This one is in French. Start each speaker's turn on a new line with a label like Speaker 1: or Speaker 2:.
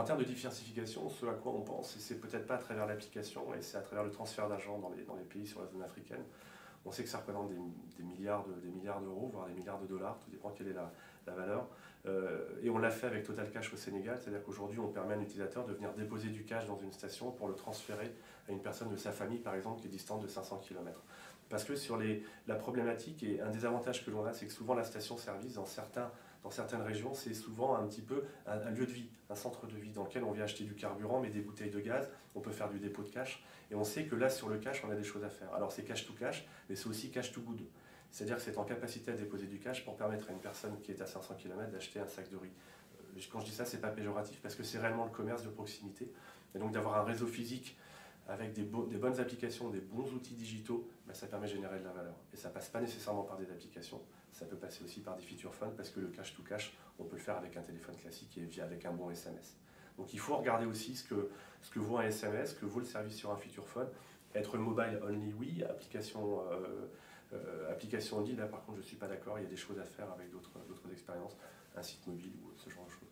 Speaker 1: termes de diversification, ce à quoi on pense, et c'est peut-être pas à travers l'application, et c'est à travers le transfert d'argent dans les pays sur la zone africaine. On sait que ça représente des milliards d'euros, voire des milliards de dollars, tout dépend quelle est la valeur. Et on l'a fait avec Total Cash au Sénégal, c'est-à-dire qu'aujourd'hui on permet à un utilisateur de venir déposer du cash dans une station pour le transférer à une personne de sa famille, par exemple, qui est distante de 500 km. Parce que sur la problématique, et un des avantages que l'on a, c'est que souvent la station-service, dans certaines régions, c'est souvent un petit peu un lieu de vie, un centre de vie dans lequel on vient acheter du carburant, mais des bouteilles de gaz, on peut faire du dépôt de cash, et on sait que là, sur le cash, on a des choses à faire. Alors c'est cash to cash, mais c'est aussi cash to good. C'est-à-dire que c'est en capacité à déposer du cash pour permettre à une personne qui est à 500 km d'acheter un sac de riz. Quand je dis ça, c'est pas péjoratif, parce que c'est réellement le commerce de proximité. Et donc d'avoir un réseau physique avec des bonnes applications, des bons outils digitaux, ben ça permet de générer de la valeur. Et ça ne passe pas nécessairement par des applications, ça peut passer aussi par des feature phones, parce que le cash to cash, on peut le faire avec un téléphone classique et avec un bon SMS. Donc il faut regarder aussi ce que vaut un SMS, ce que vaut le service sur un feature phone. Être mobile only, oui, application only, là par contre je ne suis pas d'accord, il y a des choses à faire avec d'autres expériences, un site mobile ou ce genre de choses.